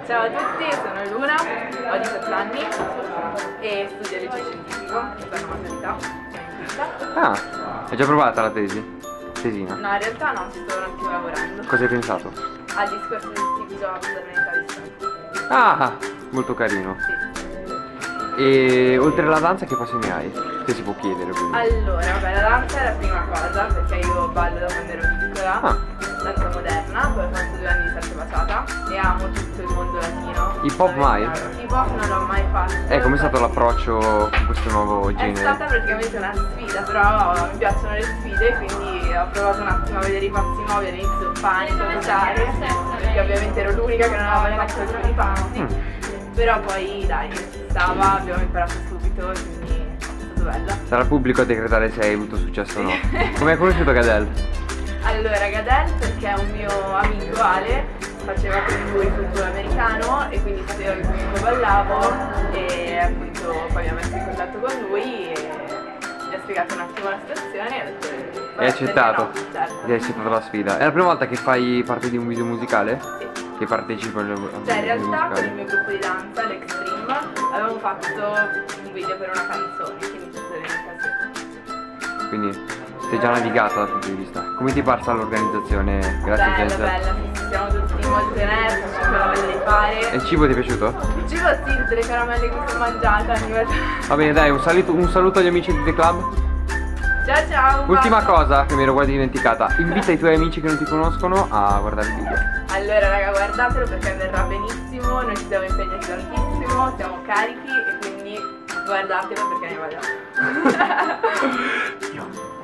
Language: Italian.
Ciao a tutti, sono Luna, ho 18 anni e studio al liceo scientifico, per la maturità. Ah, hai già provata la tesina? No, in realtà no, ci sto un attimo lavorando. Cosa hai pensato? Al discorso di Steve Jobs dell'unità di distanza. Ah, molto carino. Sì. E oltre alla danza che passioni hai? Se si può chiedere quindi. Allora, vabbè, la danza è la prima cosa, perché io ballo da quando ero piccola, danza moderna, poi ho fatto 2 anni di salsa baciata e amo tutto il mondo latino. Hip hop mai? Hip hop non l'ho mai fatto. Com'è stato l'approccio con questo nuovo genere? È stata praticamente una sfida, però mi piacciono le sfide, quindi ho provato un attimo a vedere i passi nuovi, all'inizio panico totale, perché ovviamente ero l'unica che non aveva mai fatto alcuni passi. Però poi dai, stava, abbiamo imparato subito, quindi è stato bello. Sarà il pubblico a decretare se hai avuto successo o no. Come hai conosciuto Gadel? Allora, Gadel perché è un mio amico Ale, faceva con lui football americano e quindi sapeva che comunque ballavo e appunto poi mi ha messo in contatto con lui e gli ha spiegato un attimo la situazione e ha detto Hai accettato? no, certo. Hai accettato la sfida. È la prima volta che fai parte di un video musicale? Sì. Che partecipa al video Cioè in realtà con il musicale? mio gruppo di danza, l'Extreme, avevamo fatto un video per una canzone, quindi tutto è venuto. Quindi sei già navigata dal punto di vista. Come ti è parsa l'organizzazione? Grazie Bella, Jess. bella, sì, siamo tutti molto nerd, facciamo la bella di fare. E il cibo ti è piaciuto? Il cibo sì, tutte le caramelle che sono mangiate a livello. Va bene dai, un saluto agli amici di The Club. Ciao ciao! Ultima cosa che mi ero quasi dimenticata. Invita i tuoi amici che non ti conoscono a guardare il video. Allora raga, guardatelo perché verrà benissimo, noi ci siamo impegnati tantissimo, siamo carichi e quindi guardatelo perché ne vale la pena.